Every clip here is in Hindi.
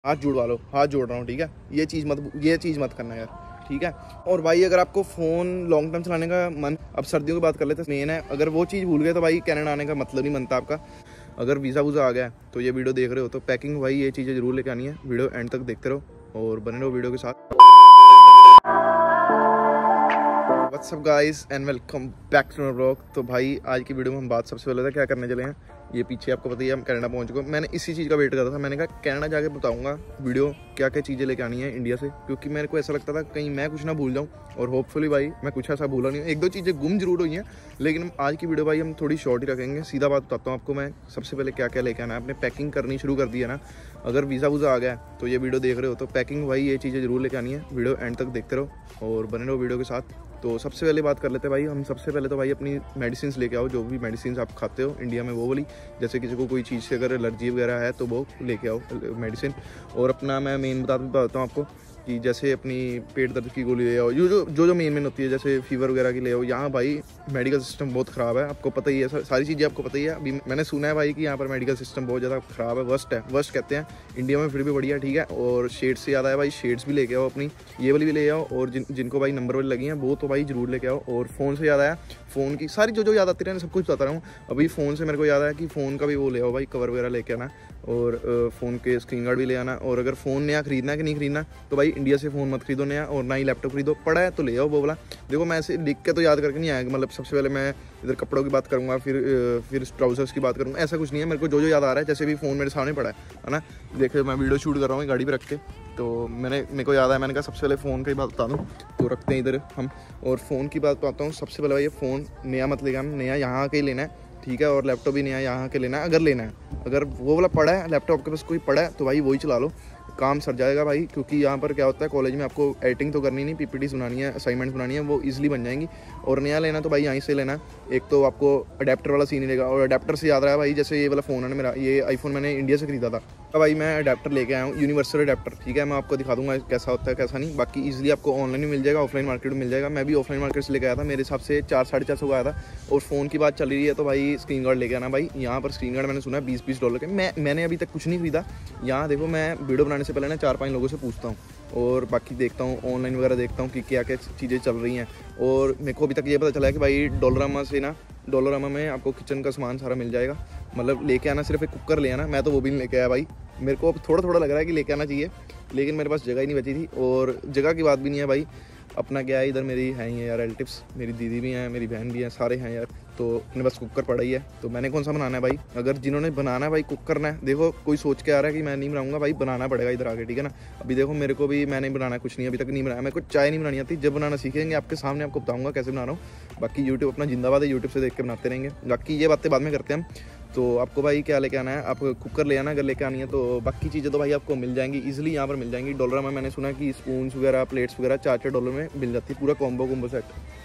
हाथ जुड़वा लो, हाथ जोड़ रहा हूँ, ठीक है। ये चीज़ मत करना यार, ठीक है। और भाई अगर आपको फ़ोन लॉन्ग टर्म चलाने का मन, अब सर्दियों की बात कर लेते हैं, मेन है, अगर वो चीज़ भूल गए तो भाई कनाडा आने का मतलब नहीं बनता आपका। अगर वीज़ा वूज़ा आ गया तो ये वीडियो देख रहे हो तो पैकिंग भाई ये चीज़ें ज़रूर लेके आनी है। वीडियो एंड तक देखते रहो और बने रहो वीडियो के साथ। What's up guys and welcome back to my vlog. तो भाई आज की वीडियो में हम बात सबसे पहले था क्या करने चले हैं, ये पीछे आपको पता ही है हम कनाडा पहुंच गए। मैंने इसी चीज़ का वेट कर रहा था, मैंने कहा कनाडा जाके बताऊंगा वीडियो क्या क्या चीज़ें लेके आनी है इंडिया से, क्योंकि मेरे को ऐसा लगता था कहीं मैं कुछ ना भूल जाऊँ। और होपफुली भाई मैं कुछ ऐसा भूला नहीं हूँ, एक दो चीज़ें गुम जरूर हुई हैं, लेकिन आज की वीडियो भाई हम थोड़ी शॉर्ट ही रखेंगे। सीधा बात बताता हूँ आपको मैं सबसे पहले क्या क्या लेके आना है। आपने पैकिंग करनी शुरू कर दी है ना, अगर वीज़ा वूज़ा आ गया तो ये वीडियो देख रहे हो तो पैकिंग भाई ये चीज़ें ज़रूर लेके आनी है। वीडियो एंड तक देखते रहो और बने रहो वीडियो के साथ। तो सबसे पहले बात कर लेते हैं भाई हम। सबसे पहले तो भाई अपनी मेडिसिन लेके आओ, जो भी मेडिसिन आप खाते हो इंडिया में वो वाली, जैसे किसी को कोई चीज़ से अगर एलर्जी वगैरह है तो वो लेके आओ मेडिसिन। और अपना मैं मेन बताता हूँ आपको कि जैसे अपनी पेट दर्द की गोली ले आओ, जो मेन होती है, जैसे फीवर वगैरह की ले आओ। यहाँ भाई मेडिकल सिस्टम बहुत ख़राब है, आपको पता ही है, सारी चीज़ें आपको पता ही है। अभी मैंने सुना है भाई कि यहाँ पर मेडिकल सिस्टम बहुत ज़्यादा ख़राब है, वर्स्ट कहते हैं। इंडिया में फिर भी बढ़िया, ठीक है। और शेड्स से याद आया भाई, शेड्स भी लेके आओ अपनी, ये वाली भी ले आओ। और जिनको भाई नंबर वाली लगी हैं वो तो भाई ज़रूर लेके आओ। और फ़ोन से याद आया, फ़ोन की सारी जो याद आती रहे सब कुछ बता रहा हूँ। अभी फ़ोन से मेरे को याद आया कि फ़ोन का भी वो ले आओ भाई, कवर वगैरह लेके आना। और फ़ोन के स्क्रीन गार्ड भी ले आना। और अगर फ़ोन नया खरीदना है कि नहीं खरीदना तो भाई इंडिया से फ़ोन मत खरीदो नया, और ना ही लैपटॉप खरीदो। पड़ा है तो ले आओ वो वाला। देखो मैं ऐसे लिख के तो याद करके नहीं आएगा, मतलब सबसे पहले मैं इधर कपड़ों की बात करूँगा, फिर ट्राउजर्स की बात करूँगा, ऐसा कुछ नहीं है। मेरे को जो याद आ रहा है, जैसे भी फ़ोन मेरे सामने पड़ा है ना, देखो मैं वीडियो शूट कर रहा हूँ गाड़ी पर रख के, तो मेरे को याद आया, मैंने कहा सबसे पहले फ़ोन की बात बता दूँ, तो रखते हैं इधर हम। और फ़ोन की बात बताता हूँ सबसे पहले भाई, ये फ़ोन नया मत लेगा, नया यहाँ के ही लेना है, ठीक है। और लैपटॉप भी नया यहाँ के लेना है, अगर लेना है। अगर वो वाला पड़ा है लैपटॉप के पास कोई पड़ा है तो भाई वही चला लो, काम सर जाएगा भाई। क्योंकि यहाँ पर क्या होता है, कॉलेज में आपको एडिटिंग तो करनी नहीं, पीपीटीज बनानी है, असाइनमेंट्स बनानी है, वो इजीली बन जाएंगी। और नया लेना तो भाई यहीं से लेना। एक तो आपको अडेप्टर वाला सीन लेगा। और अडेप्टर से याद रहा है भाई, जैसे ये वाला फ़ोन है ना मेरा, ये आईफोन मैंने इंडिया से खरीदा था, तो भाई मैं अडेप्टर लेके आया हूँ, यूनिवर्सल अडेप्टर, ठीक है। मैं आपको दिखा दूंगा कैसा होता है कैसा नहीं। बाकी ईजिली आपको ऑनलाइन भी मिल जाएगा, ऑफलाइन मार्केट में मिल जाएगा। मैं भी ऑफलाइन मार्केट से लेके आया था, मेरे हिसाब से 400-450 का आया था। और फ़ोन की बात चल रही है तो भाई स्क्रीन गार्ड लेके आना भाई। यहाँ पर स्क्रीन गार्ड मैंने सुना है $20 के। मैंने अभी तक कुछ नहीं खरीदा। यहाँ देखो मैं वीडियो बनाने से पहले ना 4-5 लोगों से पूछता हूँ और बाकी देखता हूँ ऑनलाइन वगैरह, देखता हूँ कि क्या क्या चीज़ें चल रही हैं। और मेरे को अभी तक ये पता चला है कि भाई डॉलरामा में आपको किचन का सामान सारा मिल जाएगा। मतलब लेके आना, सिर्फ एक कुकर ले आना। मैं तो वो भी नहीं लेके आया भाई, मेरे को अब थोड़ा लग रहा है कि लेके आना चाहिए, लेकिन मेरे पास जगह ही नहीं बची थी। और जगह की बात भी नहीं है भाई, अपना क्या है, इधर मेरी हैं ही है यार रिलेटिव्स, मेरी दीदी भी हैं, मेरी बहन भी हैं, सारे हैं यार। तो अपने पास कुकर पड़ा ही है, तो मैंने कौन सा बनाना है भाई। अगर जिन्होंने बनाना है भाई कुक करना है, देखो कोई सोच के आ रहा है कि मैं नहीं बनाऊंगा, भाई बनाना पड़ेगा इधर आके, ठीक है ना। अभी देखो मेरे को भी, मैंने बनाना कुछ नहीं, अभी तक नहीं बनाया। मेरे को चाय नहीं बनानी आती, जब बनाना सीखेंगे आपके सामने आपको बताऊंगा कैसे बना रहा हूँ। बाकी यूट्यूब अपना जिंदाबाद है, यूट्यूब से देख के बनाते रहेंगे। बाकी ये बातें बाद में करते हैं हम। तो आपको भाई क्या लेके आना है, आप कुकर ले आना अगर लेके आनी है, तो बाकी चीज़ें तो भाई आपको मिल जाएंगी ईजिली, यहाँ पर मिल जाएंगी। डॉलर में मैंने सुना कि स्पून्स वगैरह, प्लेट्स वगैरह $4 में मिल जाती है, पूरा कॉम्बो सेट।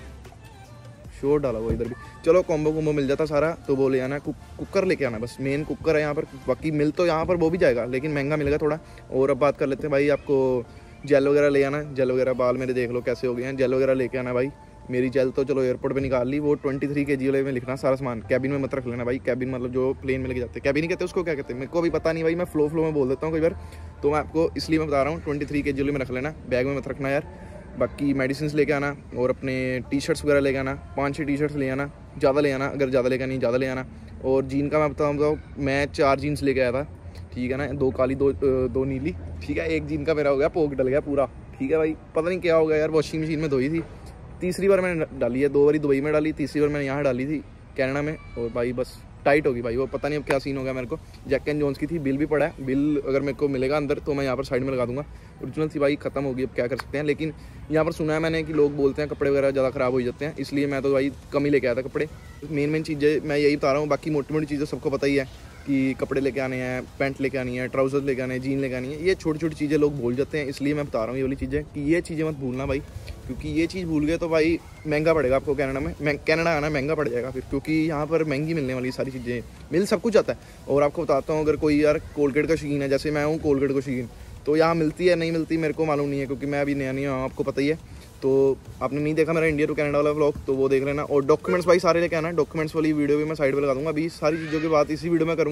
शोर डाला वो इधर भी, चलो कॉम्बो मिल जाता सारा, तो वो ले आना। कुकर लेके आना, बस मेन कुकर है यहाँ पर। बाकी मिल तो यहाँ पर वो भी जाएगा, लेकिन महंगा मिलेगा थोड़ा। और अब बात कर लेते हैं भाई, आपको जेल वगैरह ले आना। जेल वगैरह, बाल मेरे देख लो कैसे हो गए हैं, जेल वगैरह लेके आना भाई। मेरी जेल तो चलो एयरपोर्ट पे निकाल ली, वो 23 kg वाले में लिखना सारा सामान। कैबिन में मत रख लेना भाई, कैबिन मतलब जो प्लेन में लेके जाते हैं, कैबिन ही कहते हैं उसको, क्या कहते हैं मेरे को भी पता नहीं भाई, मैं फ्लो में बोल देता हूँ कई बार, तो मैं आपको इसलिए मैं बता रहा हूँ 23 kg वाले में रख लेना, बैग में मत रखना यार। बाकी मेडिसिन लेके आना, और अपने टी-शर्ट्स वगैरह लेके आना, 5-6 टी-शर्ट्स ले आना, ज़्यादा ले आना, अगर ज़्यादा लेके आनी ज़्यादा ले आना। और जीन का मैं बताऊँ, मैं 4 जीन्स लेके आया था, ठीक है ना, 2 काली 2 नीली, ठीक है। एक जीन का मेरा हो गया पोक डल गया पूरा, ठीक है भाई, पता नहीं क्या हो गया यार, वॉशिंग मशीन में धोई थी। तीसरी बार मैंने डाली है, 2 बारी दुबई में डाली, तीसरी बार मैंने यहाँ डाली थी कनाडा में। और भाई बस टाइट होगी भाई, वो पता नहीं अब क्या सीन हो गया मेरे को। जैक एंड जोन्स की थी, बिल भी पड़ा है, बिल अगर मेरे को मिलेगा अंदर तो मैं यहाँ पर साइड में लगा दूंगा। ओरिजिनल थी भाई, ख़त्म होगी, अब क्या कर सकते हैं। लेकिन यहाँ पर सुना है मैंने कि लोग बोलते हैं कपड़े वगैरह ज़्यादा ख़राब हो जाते हैं, इसलिए मैं तो भाई कम ही लेके आया था कपड़े। मेन चीज़ें मैं यही बता रहा हूँ, बाकी मोटी चीज़ें सबको पता ही है कि कपड़े लेके आने हैं, पैंट लेके आनी है, ट्राउजर्स लेके आने हैं, जीन लेके आनी है। ये छोटी चीज़ें लोग भूल जाते हैं, इसलिए मैं बता रहा हूँ ये वाली चीज़ें कि ये चीज़ें मत भूलना भाई, क्योंकि ये चीज़ भूल गए तो भाई महंगा पड़ेगा आपको कनाडा में। कनाडा आना महंगा पड़ जाएगा फिर, क्योंकि यहाँ पर महंगी मिलने वाली सारी चीज़ें, मिल सब कुछ आता है। और आपको बताता हूँ, अगर कोई यार कोलगेट का शौकीन है, जैसे मैं हूँ कोलगेट का शौकीन, तो यहाँ मिलती है नहीं मिलती मेरे को मालूम नहीं है, क्योंकि मैं अभी नया नहीं हूँ, आपको पता ही है। तो आपने नहीं देखा मेरा इंडिया टू कनाडा वाला व्लॉग, तो वो देख लेना। और डॉक्यूमेंट्स भाई सारे लेके आना, डॉक्यूमेंट्स वाली वीडियो भी मैं साइड पे लगा दूंगा। अभी सारी चीज़ों की बात इसी वीडियो में करूँगा,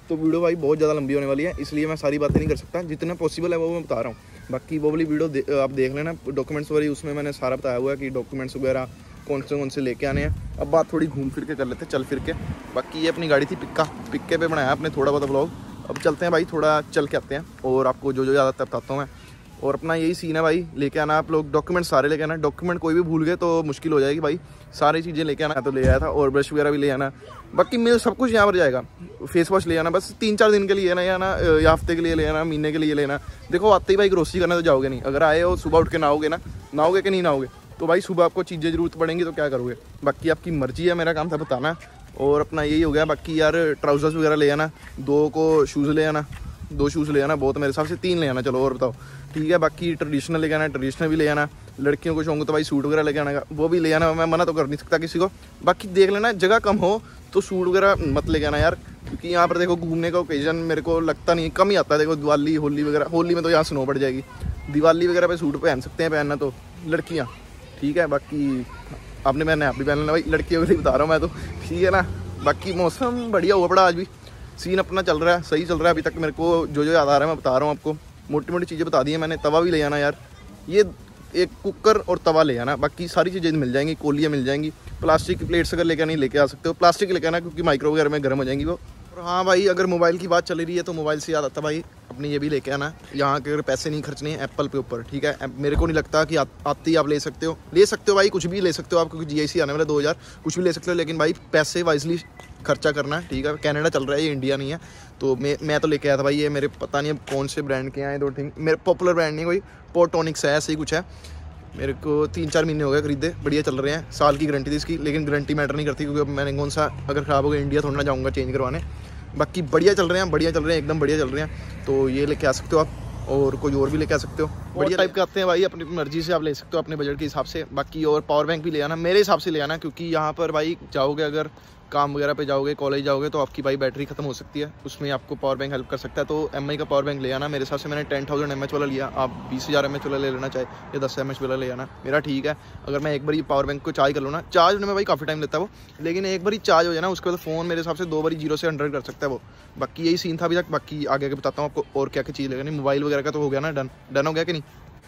तो वीडियो भाई बहुत ज़्यादा लंबी होने वाली है, इसलिए मैं सारी बातें नहीं कर सकता, जितना पॉसिबल है वो मैं बता रहा हूँ। बाकी वो वाली वीडियो आप देख लेना डॉक्यूमेंट्स वाली, उसमें मैंने सारा बताया हुआ है कि डॉक्यूमेंट्स वगैरह कौन से लेके आने हैं। अब बात थोड़ी घूम फिर के कर लेते हैं, चल फिर के। बाकी ये अपनी गाड़ी थी पिक्के पे बनाया आपने थोड़ा बहुत व्लॉग। अब चलते हैं भाई, थोड़ा चल के आते हैं और आपको जो याद आता है बताता हूँ मैं। और अपना यही सीन है भाई, लेके आना आप लोग डॉक्यूमेंट सारे लेके आना। डॉक्यूमेंट कोई भी भूल गए तो मुश्किल हो जाएगी भाई, सारी चीज़ें लेके आना। तो ले आया था, और ब्रश वगैरह भी ले आना। बाकी मेरे सब कुछ यहाँ पर जाएगा। फेस वॉश ले आना, बस 3-4 दिन के लिए ना, या हफ्ते के लिए ले आना, महीने के लिए लेना। देखो आते ही भाई ग्रोसरी करने तो जाओगे नहीं, अगर आए हो सुबह उठ के नहाओगे ना, नहाओगे कि नहीं नहाओगे, तो भाई सुबह आपको चीज़ें ज़रूरत पड़ेंगी तो क्या करोगे। बाकी आपकी मर्जी है, मेरा काम था बताना। और अपना यही हो गया। बाकी यार ट्राउजर्स वगैरह ले आना, 2 को शूज़ ले आना, 2 शूज़ ले आना बहुत, मेरे हिसाब से 3 ले आना। चलो और बताओ, ठीक है। बाकी ट्रेडिशनल लेके आना, ट्रेडिशनल भी ले आना। लड़कियों को शौक तो भाई सूट वगैरह लेके आना का, वो भी ले आना। मैं मना तो कर नहीं सकता किसी को। बाकी देख लेना, जगह कम हो तो सूट वगैरह मत लेके आना यार, क्योंकि यहाँ पर देखो घूमने का ओकेजन मेरे को लगता नहीं कम ही आता है। देखो दिवाली होली वगैरह, होली में तो यहाँ स्नो पड़ जाएगी, दिवाली वगैरह पे सूट पहन सकते हैं, पहनना तो लड़कियाँ, ठीक है। बाकी आपने मैंने आप भी पहन लेना भाई, लड़कियों को नहीं बता रहा हूँ मैं तो, ठीक है ना। बाकी मौसम बढ़िया हुआ पड़ा आज भी, सीन अपना चल रहा है, सही चल रहा है अभी तक। मेरे को जो याद आ रहा है मैं बता रहा हूँ आपको, मोटी मोटी चीज़ें बता दी हैं मैंने। तवा भी ले आना यार, ये एक कुकर और तवा ले आना, बाकी सारी चीज़ें मिल जाएंगी, कोलियाँ मिल जाएंगी। प्लास्टिक की प्लेट्स अगर लेकर नहीं लेके आ सकते हो, प्लास्टिक लेके आना, क्योंकि माइक्रो वगैरह में गर्म हो जाएंगी वो। और हाँ भाई, अगर मोबाइल की बात चली रही है तो मोबाइल से याद आता भाई, अपने ये भी लेके आना। यहाँ के अगर पैसे नहीं खर्चने हैं एप्पल पे ऊपर, ठीक है। मेरे को नहीं लगता कि आते ही आप ले सकते हो भाई, कुछ भी ले सकते हो आप, क्योंकि GIC आने वाला 2000, कुछ भी ले सकते हो। लेकिन भाई पैसे वाइजली खर्चा करना है, ठीक है। कनाडा चल रहा है, ये इंडिया नहीं है। तो मैं तो लेके आया था भाई, ये मेरे पता नहीं अब कौन से ब्रांड के हैं, 2 थिंक मेरे पॉपुलर ब्रांड नहीं, कोई पोर्टोनिक्स है, ऐसे ही कुछ है। मेरे को 3-4 महीने हो गए खरीदे, बढ़िया चल रहे हैं। साल की गारंटी थी इसकी, लेकिन गारंटी मैटर नहीं करती, क्योंकि अब मैंने कौन सा, अगर ख़राब हो गया इंडिया थोड़ा ना जाऊँगा चेंज करवाने। बाकी बढ़िया चल रहे हैं, एकदम बढ़िया चल रहे हैं। तो ये लेके आ सकते हो आप, और कोई और भी लेके आ सकते हो। बढ़िया टाइप के आते हैं भाई, अपनी मर्जी से आप ले सकते हो, अपने बजट के हिसाब से। बाकी और पावर बैंक भी ले आना, मेरे हिसाब से ले आना, क्योंकि यहाँ पर भाई जाओगे, अगर काम वगैरह पे जाओगे, कॉलेज जाओगे, तो आपकी भाई बैटरी खत्म हो सकती है, उसमें आपको पावर बैंक हेल्प कर सकता है। तो MI का पावर बैंक ले आना। मेरे हिसाब से मैंने 10,000 mAh वाला लिया, आप 20,000 mAh वाला ले लेना, चाहे या 10 mAh वाला ले आना, मेरा ठीक है। अगर मैं एक बार ये पावर बैंक को चार्ज कर लूँ ना, चार्ज होने में भाई काफ़ी टाइम लेता है वो, लेकिन एक बार ही चार्ज हो जाए ना, उसके बाद फ़ोन मेरे हिसाब से 2 बार 0 से 100 कर सकता है वो। बाकी यही सीन था अभी तक। बाकी आगे के बताता हूँ आपको और क्या क्या चीज़ लगेगी। मोबाइल वगैरह का तो हो गया ना, डन हो गया कि नहीं।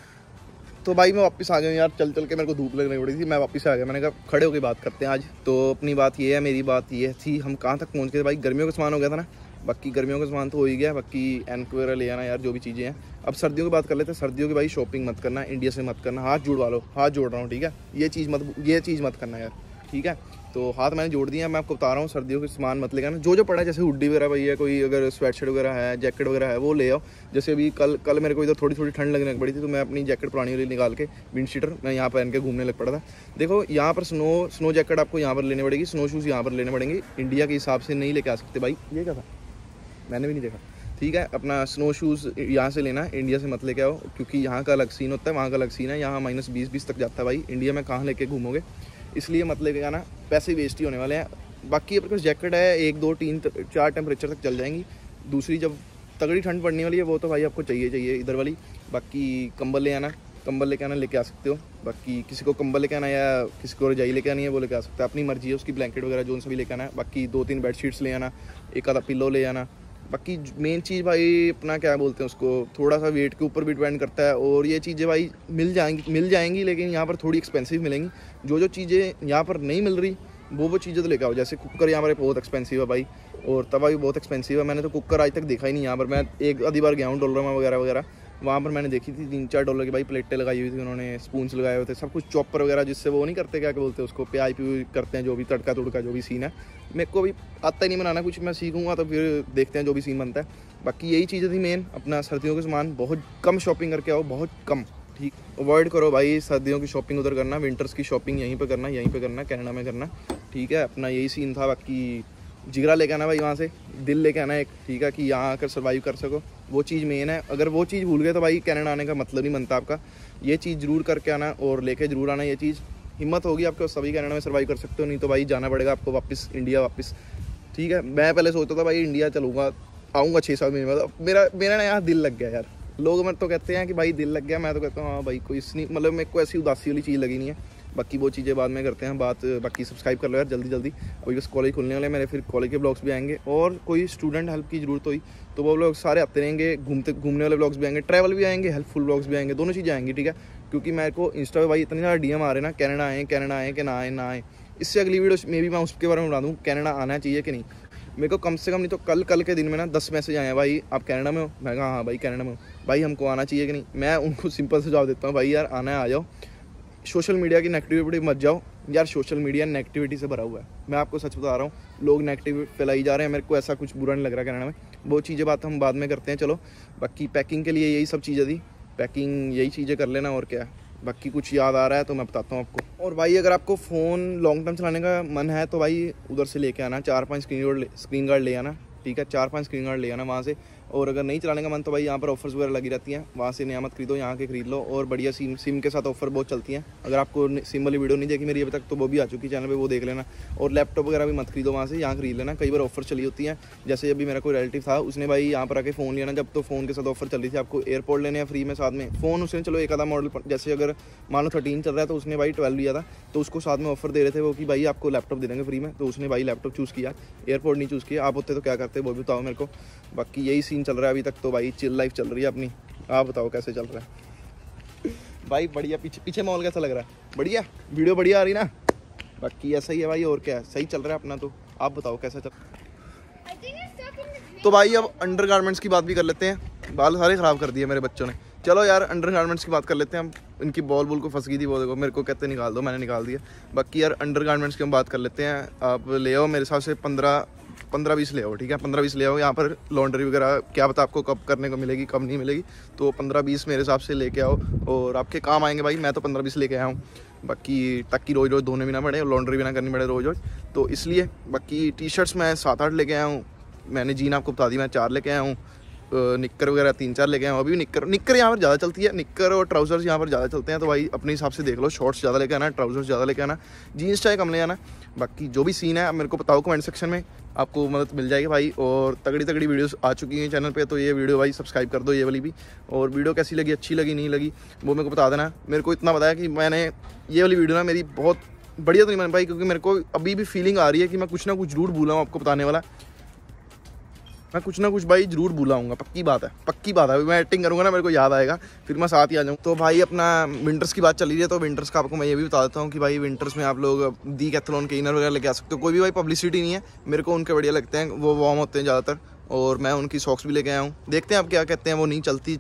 तो भाई मैं वापस आ गया यार, चल के मेरे को धूप लगने पड़ी थी, मैं वापस आ गया। मैंने कहा खड़े होकर बात करते हैं आज। तो अपनी बात ये है, मेरी बात ये थी, हम कहाँ तक पहुँच गए भाई। गर्मियों का सामान हो गया था ना, बाकी गर्मियों का सामान तो हो ही गया। बाकी एनक वगैरह ले आना यार, जो भी चीज़ें हैं। अब सर्दियों की बात कर लेते हैं। सर्दियों की भाई शॉपिंग मत करना, इंडिया से मत करना, हाथ जुड़वा लो, हाथ जोड़ रहा हूँ, ठीक है। ये चीज़ मत करना यार, ठीक है। तो हाथ मैंने जोड़ दिया, मैं आपको बता रहा हूँ, सर्दियों के सामान मत लेकर आना। जो पड़ा है, जैसे हुडी वगैरह भाई है, कोई अगर स्वेटशर्ट वगैरह है, जैकेट वगैरह है, वो ले आओ। जैसे अभी कल मेरे को इधर थोड़ी ठंड लगने पड़ी थी, तो मैं अपनी जैकेट पुरानी वाली निकाल के विंड शीटर मैं यहाँ पहन के घूमने लग पड़ा था। देखो यहाँ पर स्नो जैकेट आपको यहाँ पर लेने पड़ेगी, स्नो शूज़ यहाँ पर लेने पड़ेंगे, इंडिया के हिसाब से नहीं लेके आ सकते भाई। ये क्या था, मैंने भी नहीं देखा, ठीक है। अपना स्नो शूज़ यहाँ से लेना, इंडिया से मत लेके आओ, क्योंकि यहाँ का अलग सीन होता है, वहाँ का अलग सीन है। यहाँ -20 तक जाता है भाई, इंडिया में कहाँ लेके घूमोगे, इसलिए मत लेके आना, पैसे वेस्ट ही होने वाले हैं। बाकी अपने पास जैकेट है, 1, 2, 3, 4 टेम्परेचर तक चल जाएंगी। दूसरी जब तगड़ी ठंड पड़ने वाली है, वो तो भाई आपको चाहिए इधर वाली। बाकी कंबल ले आना, कंबल लेके आना, लेके आ सकते हो। बाकी किसी को कंबल लेके आना या किसी को रजाई लेके आनी है, वो लेके आ सकता है, अपनी मर्जी है उसकी। ब्लैंकेट वगैरह जो भी लेके आना है। बाकी 2-3 बेडशीट्स ले आना, एक आधा पिलो ले आना। बाकी मेन चीज़ भाई अपना क्या बोलते हैं उसको, थोड़ा सा वेट के ऊपर भी डिपेंड करता है। और ये चीज़ें भाई मिल जाएंगी, लेकिन यहाँ पर थोड़ी एक्सपेंसिव मिलेंगी। जो चीज़ें यहाँ पर नहीं मिल रही, वो चीज़ें तो लेकर आओ। जैसे कुकर यहाँ पर बहुत एक्सपेंसिव है भाई, और तवा भी बहुत एक्सपेंसिव है। मैंने तो कुकर आज तक देखा ही नहीं यहाँ पर। मैं एक आधी बार गया हूँ डॉलर वगैरह, वहाँ पर मैंने देखी थी 3-4 डॉलर की भाई प्लेटें लगाई हुई थी उन्होंने, स्पून्स लगाए हुए थे, सब कुछ चॉपर वगैरह, जिससे वो नहीं करते, क्या बोलते हैं उसको, प्याज करते हैं, जो भी तड़का जो भी सीन है। मेरे को भी आता ही नहीं बनाना कुछ, मैं सीखूंगा तो फिर देखते हैं जो भी सीन बनता है। बाकी यही चीज़ें थी मेन। अपना सर्दियों के सामान बहुत कम शॉपिंग करके आओ, बहुत कम, ठीक। अवॉइड करो भाई सर्दियों की शॉपिंग उधर करना, विंटर्स की शॉपिंग यहीं पे करना, कनाडा में करना, ठीक है। अपना यही सीन था। बाकी जिगरा लेके आना भाई, वहाँ से दिल लेके आना एक, ठीक है, कि यहाँ आकर सर्वाइव कर सको, वो चीज़ मेन है। अगर वो चीज़ भूल गए तो भाई कनाडा आने का मतलब नहीं बनता आपका। ये चीज़ ज़रूर करके आना और लेके ज़रूर आना। ये चीज़ हिम्मत होगी आपको, सभी कनाडा में सर्वाइव कर सकते हो, नहीं तो भाई जाना पड़ेगा आपको वापस इंडिया वापस, ठीक है। मैं पहले सोचता था भाई इंडिया चलूँगा, आऊँगा 6-7 महीने बाद। मेरा ना यहाँ दिल लग गया यार। लोग मेरे तो कहते हैं कि भाई दिल लग गया, मैं तो कहता हूँ हाँ भाई, कोई इसनी मतलब मेरे को ऐसी उदासी वाली चीज़ लगी नहीं है। बाकी वो चीज़ें बाद में करते हैं बात। बाकी सब्सक्राइब कर लो यार जल्दी जल्दी, अभी बस कॉलेज खुलने वाले हैं मेरे, फिर कॉलेज के ब्लॉग्स भी आएंगे, और कोई स्टूडेंट हेल्प की ज़रूरत हुई तो वो ब्लॉग सारे आते रहेंगे, घूमने वाले ब्लॉग्स भी आएंगे, ट्रैवल भी आएंगे, हेल्पफुल ब्लॉग्स भी आएंगे, दोनों चीज़ें आएंगी, ठीक है। क्योंकि मेरे को इंस्टा पे भाई इतने ज़्यादा DM आ रहे हैं ना, कनाडा आए कि ना आए। इससे अगली वीडियो में भी मैं उसके बारे में बता दूँ, कनाडा आना चाहिए कि नहीं। मेरे को कम से कम नहीं तो कल के दिन में ना 10 मैसेज आए हैं, भाई आप कनाडा में हो, मैं कहा हाँ भाई कनाडा में हो, भाई हमको आना चाहिए कि नहीं। मैं उनको सिंपल से जवाब देता हूँ, भाई यार आना है आ जाओ, सोशल मीडिया की नेगेटिविटी मत जाओ यार, सोशल मीडिया नेगेटिविटी से भरा हुआ है, मैं आपको सच बता रहा हूँ, लोग नेगेटिव फैलाई जा रहे हैं, मेरे को ऐसा कुछ बुरा नहीं लग रहा कनाडा में। वो चीज़ें बात हम बाद में करते हैं, चलो। बाकी पैकिंग के लिए यही सब चीज़ें थी, पैकिंग यही चीज़ें कर लेना, और क्या। बाकी कुछ याद आ रहा है तो मैं बताता हूँ आपको। और भाई अगर आपको फ़ोन लॉन्ग टर्म चलाने का मन है तो भाई उधर से लेके आना, 4-5 स्क्रीन गार्ड ले आना, ठीक है, 4-5 स्क्रीन गार्ड ले आना वहाँ से। और अगर नहीं चलाने का मन तो भाई यहाँ पर ऑफर्स वगैरह लगी रहती हैं, वहाँ से नया मत खरीदो, यहाँ के खरीद लो, और बढ़िया सिम के साथ ऑफर बहुत चलती हैं। अगर आपको सिम वाली वीडियो नहीं देखी मेरी अभी तक तो वो भी आ चुकी चैनल पे, वो देख लेना। और लैपटॉप वगैरह भी मत खरीदो वहाँ से, यहाँ खरीद लेना, कई बार ऑफर चली होती है। जैसे अभी मेरा कोई रिलेटिव था, उसने भाई यहाँ पर आके फ़ोन लिया ना, जब तो फ़ोन के साथ ऑफर चल रही थी, आपको एयरपोर्ट लेने हैं फ्री में साथ में फ़ोन। उसने चलो एक आधा मॉडल, जैसे अगर मान लो 13 चल रहा है तो उसने भाई 12 लिया था, तो उसको साथ में ऑफर दे रहे थे वो कि भाई आपको लैपटॉप दे देंगे फ्री में, तो उसने भाई लैपटॉप चूज़ किया, एयरपोर्ट नहीं चूज़ किया। आप होते तो क्या करते वो भी बताओ मेरे को। बाकी यही सीन चल रहा है अभी तक तो भाई, चिल लाइफ चल रही है अपनी। आप बताओ कैसे चल रहा है भाई? बढ़िया। पीछे माहौल कैसा लग रहा है? बढ़िया, वीडियो बढ़िया आ रही ना? बाकी ऐसा ही है भाई, और क्या है, सही चल रहा है अपना। तो आप बताओ कैसा चल। तो भाई अब अंडरगारमेंट्स की बात भी कर लेते हैं, बाल सारे ख़राब कर दिए मेरे बच्चों ने। चलो यार अंडरगारमेंट्स की बात कर लेते हैं हम। इनकी बॉल को फंस गई थी वो, देखो मेरे को कहते निकाल दो, मैंने निकाल दिया। बाकी यार अंडरगारमेंट्स की हम बात कर लेते हैं। आप ले आओ मेरे हिसाब से 15-20 ले आओ, ठीक है, 15-20 ले आओ। यहाँ पर लॉन्ड्री वगैरह क्या पता आपको कब करने को मिलेगी कब नहीं मिलेगी, तो 15-20 मेरे हिसाब से लेके आओ, और आपके काम आएंगे भाई। मैं तो 15-20 लेके आया हूँ, बाकी ताकि रोज़ धोने भी ना पड़े और लॉन्ड्री भी ना करनी पड़े रोज़, तो इसलिए। बाकी टी-शर्ट्स मैं 7-8 लेके आया हूँ, मैंने जीन आपको बता दी मैं 4 लेके आया हूँ, निक्कर वगैरह 3-4 लेके आया हूँ। अभी निक्कर यहाँ पर ज़्यादा चलती है, निक्कर और ट्राउजर्स यहाँ पर ज़्यादा चलते हैं, तो भाई अपने हिसाब से देख लो, शॉर्ट्स ज़्यादा लेके आना, ट्राउजर्स ज़्यादा लेके आना, जीन्स चाहे कम ले आना। बाकी जो भी सीन है आप मेरे को बताओ कमेंट सेक्शन में, आपको मदद मिल जाएगी भाई। और तगड़ी वीडियोस आ चुकी हैं चैनल पे, तो ये वीडियो भाई सब्सक्राइब कर दो, ये वाली भी। और वीडियो कैसी लगी, अच्छी लगी नहीं लगी, वो मेरे को बता देना। मेरे को इतना बताया कि मैंने ये वाली वीडियो ना मेरी बहुत बढ़िया तो नहीं बन पाई, क्योंकि मेरे को अभी भी फीलिंग आ रही है कि मैं कुछ ना कुछ जरूर भूला हूँ आपको बताने वाला। मैं कुछ ना कुछ भाई जरूर भूलाऊंगा, पक्की बात है। मैं एडिटिंग करूंगा ना, मेरे को याद आएगा, फिर मैं साथ ही आ जाऊँ। तो भाई अपना विंटर्स की बात चली रही है, तो विंटर्स का आपको मैं ये भी बता देता हूँ कि भाई विंटर्स में आप लोग डीकैथलॉन के इनर वगैरह लेके आ सकते हो। कोई भी भाई पब्लिसिटी नहीं है, मेरे को उनके बढ़िया लगते हैं, वो वार्म होते हैं ज़्यादातर। और मैं उनकी सॉक्स भी लेके आया हूँ, देखते हैं आप क्या कहते हैं। वो नहीं चलती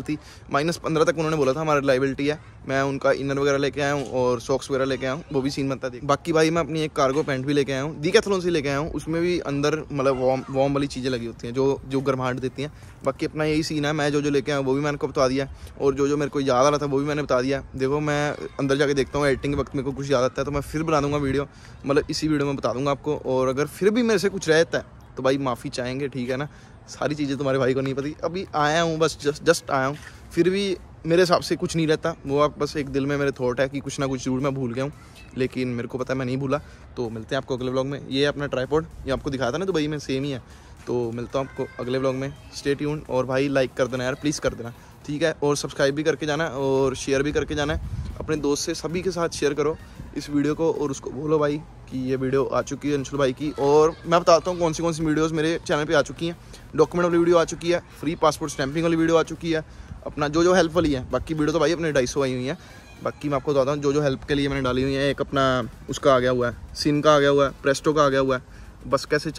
-15 तक उन्होंने बोला था हमारी लाइबिलिटी है। मैं उनका इनर वगैरह लेके आया हूँ और सॉक्स वगैरह लेके आया हूँ, वो भी सीन बनता है। बाकी भाई मैं अपनी एक कार्गो पैंट भी लेके आया हूँ, डीकैथलॉन से लेके आया हूँ, उसमें भी अंदर मतलब वार्म वाली चीज़ें लगी होती हैं जो गर्माहट देती हैं। बाकी अपना यही सीन है, मैं जो लेके आया वो भी मैंने को बता दिया, और जो मेरे को याद आ रहा था वो भी मैंने बता दिया। देखो मैं अंदर जाके देखता हूँ, एडिटिंग के वक्त मेरे को कुछ याद आता है तो मैं फिर बना दूँगा वीडियो, मतलब इसी वीडियो में बता दूँगा आपको। और अगर फिर भी मेरे से कुछ रहता है तो भाई माफ़ी चाहेंगे, ठीक है ना। सारी चीज़ें तुम्हारे भाई को नहीं पता, अभी आया हूँ बस जस्ट आया हूँ, फिर भी मेरे हिसाब से कुछ नहीं रहता। वो आप बस एक दिल में मेरे थॉट है कि कुछ ना कुछ जरूर मैं भूल गया हूँ, लेकिन मेरे को पता है मैं नहीं भूला। तो मिलते हैं आपको अगले व्लॉग में। ये अपना ट्राइपॉड ये आपको दिखाया था ना दुबई में, सेम ही है। तो मिलता हूँ आपको अगले व्लॉग में, स्टे ट्यून्ड। और भाई लाइक कर देना यार, प्लीज़ कर देना, ठीक है। और सब्सक्राइब भी करके जाना और शेयर भी करके जाना है अपने दोस्त से, सभी के साथ शेयर करो इस वीडियो को, और उसको बोलो भाई कि ये वीडियो आ चुकी है अंशुल भाई की। और मैं बताता हूँ कौन सी वीडियोस मेरे चैनल पे आ चुकी हैं। डॉक्यूमेंट वाली वीडियो आ चुकी है, फ्री पासपोर्ट स्टैंपिंग वाली वीडियो आ चुकी है, अपना जो हेल्प वाली है। बाकी वीडियो तो भाई अपने 250 आई हुई है। बाकी मैं आपको बताता हूँ जो हेल्प के लिए मैंने डाली हुई है। एक अपना उसका आ गया हुआ है, सिन का आ गया हुआ है, प्रेस्टो का आ गया हुआ है, बस कैसे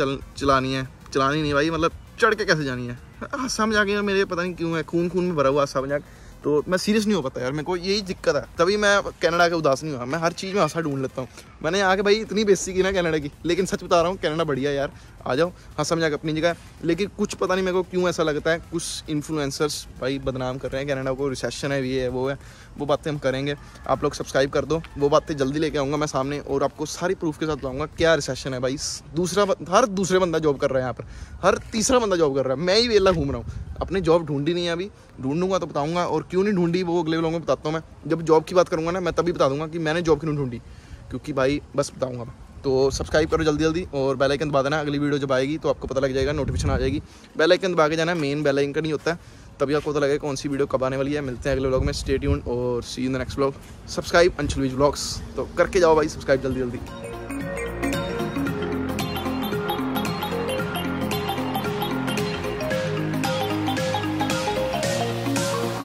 चलानी नहीं भाई, मतलब चढ़ के कैसे जानी है। हादसा मजाक मेरे पता नहीं क्यों है, खून में भरा हुआ हादसा मजाक, तो मैं सीरियस नहीं हो पाता यार, मेरे को यही दिक्कत है। तभी मैं कनाडा के उदास नहीं हुआ, मैं हर चीज़ में हंसा ढूंढ लेता हूँ। मैंने यहाँ के भाई इतनी बेइज्जती की ना कनाडा की, लेकिन सच बता रहा हूँ कनाडा बढ़िया यार, आ जाओ, हंसा मजाक अपनी जगह। लेकिन कुछ पता नहीं मेरे को क्यों ऐसा लगता है, कुछ इन्फ्लुएंसर्स भाई बदनाम कर रहे हैं कनाडा को, रिसेशन है, ये है वो है, वो बातें हम करेंगे। आप लोग सब्सक्राइब कर दो, वो बातें जल्दी लेके आऊँगा मैं सामने, और आपको सारी प्रूफ के साथ लाऊंगा क्या रिसेशन है भाई। हर दूसरे बंदा जॉब कर रहा है यहाँ पर, हर तीसरा बंदा जॉब कर रहा है, मैं ही वेला घूम रहा हूँ। अपने जॉब ढूंढी नहीं है अभी, ढूंढूंगा तो बताऊंगा, और क्यों नहीं ढूंढी वो अगले व्लॉग में बताता हूँ मैं। जब जॉब की बात करूँगा ना मैं तभी बता दूंगा कि मैंने जॉब क्यों ढूंढी, क्योंकि भाई बस बताऊंगा मैं। तो सब्सक्राइब करो जल्दी और बेल आइकन दबा देना, अगली वीडियो जब आएगी तो आपको पता लग जाएगा, नोटिफिकेशन आ जाएगी। बेल आइकन दबा के जाना, मेन बेल आइकन नहीं होता है, तभी आपको पता लगेगा कौन सी वीडियो कब आने वाली है। मिलते हैं अगले व्लॉग में, स्टे ट्यून्ड और see in the next vlog. Subscribe Anshul Vij vlogs, तो करके जाओ भाई सब्सक्राइब जल्दी जल्दी।